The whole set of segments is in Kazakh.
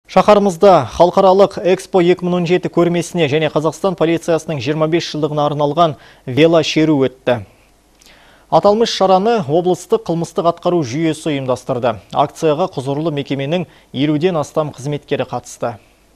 Шақарымызда халықаралық Экспо 2017 көрмесіне және Қазақстан полициясының 25 жылдығына арналған велошеру өтті. Аталмыш шараны облыстық қылмыстық атқару жүйесі ұйымдастырды. Акцияға құзырлы мекеменің 50-ден астам қызметкері қатысты.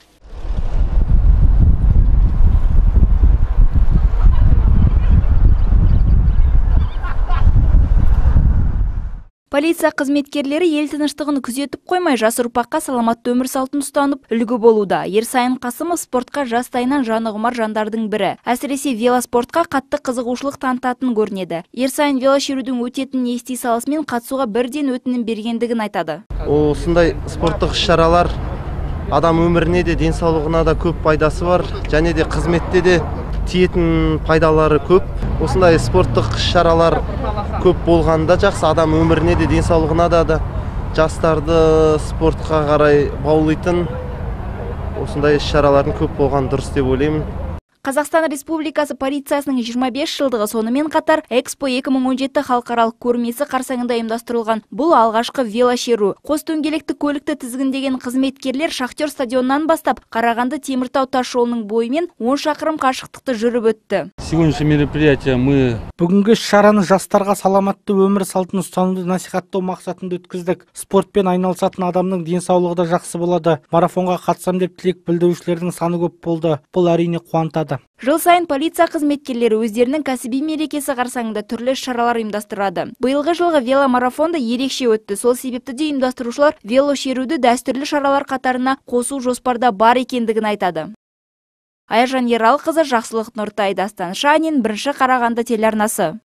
Полиция қызметкерлері ел тыныштығын күзетіп қоймай, жас ұрпаққа саламатты өмір салтын ұстанып үлгі болуда. Ерсайын Қасымов спортқа жастайынан жаны құмар жандардың бірі. Әсіресе велоспортқа қатты қызығушылық танытатын көрінеді. Ерсайын велошерудің өтетінін ести салысымен қатысуға бірден өтінім бергендігін айтады. Осындай спорттық іс-шаралар адам өміріне де, денсаулығына да көп пайдасы бар, және де қызметте де тиетін пайдалары көп. Осындай спорттық іс-шаралар көп болғанда жақсы, адам өміріне де, денсаулығына да жастарды спортқа қарай баулайтын осындай іс-шаралардың көп болған дұрыс деп ойлаймын. Қазақстан Республикасы полициясының 25 жылдығы сонымен қатар Экспо 2017 халықаралық көрмесі қарсаңында ұйымдастырылған бұл алғашқы велошеру. Қос дөңгелекті көлікті тізгіндеген қызметкерлер Шахтер стадионынан бастап Қарағанды Теміртау тас жолының бойымен 10 шақырым қашықтықты жүріп өтті. Бүгінгі шараны жастарға саламатты өмір салтын ұстануды насихаттау мақсатында өткіздік. Спортпен айналысатын адамның денсаулығы да жақсы болады. Марафонға қатысам деп тілек білдірушілердің саны көп болды. Бұл әрине қуантады. Жыл сайын полиция қызметкерлері өздерінің кәсіби мерекесі қарсаңында түрлі шаралар ұйымдастырады. Биылғы жылғы веломарафон да ерекше өтті. Сол себепті де ұйымдастырушылар велошеруді дәстүрлі шаралар қатарына қосу жоспарда бар екендігін айтады. Айжан Ералқызы, Жақсылық Нұртай, Дастан Шанин, 1 Қарағанды телеарнасы.